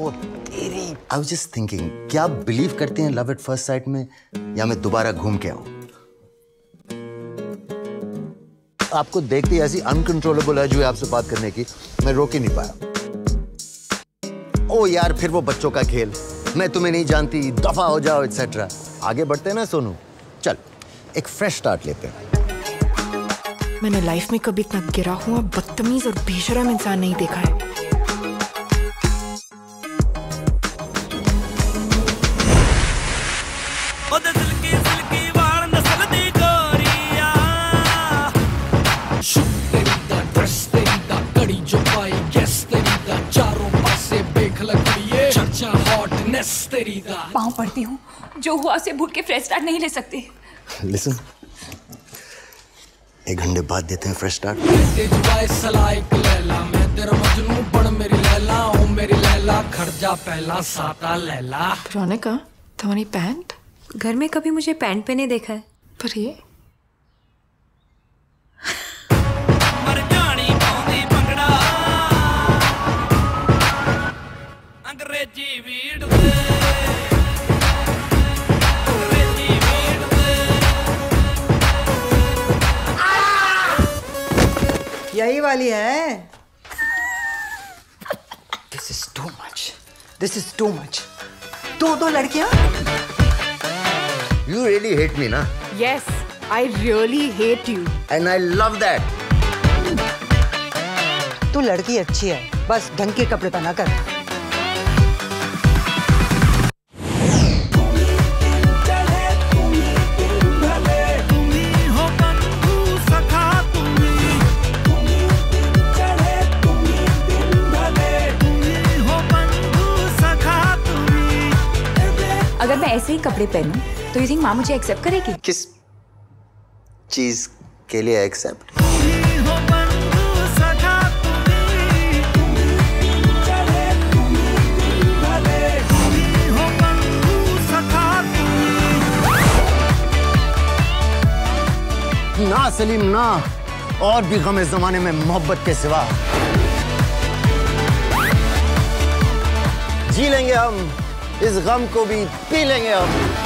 ओ तेरी। I was just thinking, क्या आप बिलीव करते हैं लव एट फर्स्ट साइट में, या मैं दोबारा घूम के आऊं? आपको देखते ऐसी अनकंट्रोलेबल है जो है आपसे बात करने की, मैं रोक ही नहीं पाया। ओ यार, फिर वो बच्चों का खेल, मैं तुम्हें नहीं जानती, दफा हो जाओ एटसेट्रा। आगे बढ़ते हैं ना सोनू, चल एक फ्रेश स्टार्ट लेते हैं। मैंने लाइफ में कभी इतना गिरा हुआ बदतमीज और बेशरम इंसान नहीं देखा है। पाँव पड़ती हूँ, जो हुआ उसे भूल के फ्रेश स्टार्ट नहीं ले सकते। लिसन, 1 घंटे बाद देते हैं फ्रेश स्टार्ट। रोनिका, तुम्हारी पैंट? घर में कभी मुझे पैंट पहने देखा है, पर ये यही वाली है। This is too much. This is too much. 2 लड़कियां? You really hate me, ना? Yes, I really hate you. And I love that. तू लड़की अच्छी है, बस ढंग के कपड़े पहना कर। अगर मैं ऐसे ही कपड़े पहनूं तो यू थिंक माँ मुझे एक्सेप्ट करेगी? किस चीज के लिए एक्सेप्ट? ना सलीम ना, और भी गम इस जमाने में मोहब्बत के सिवा। जी लेंगे हम, इस गम को भी पी लेंगे हम।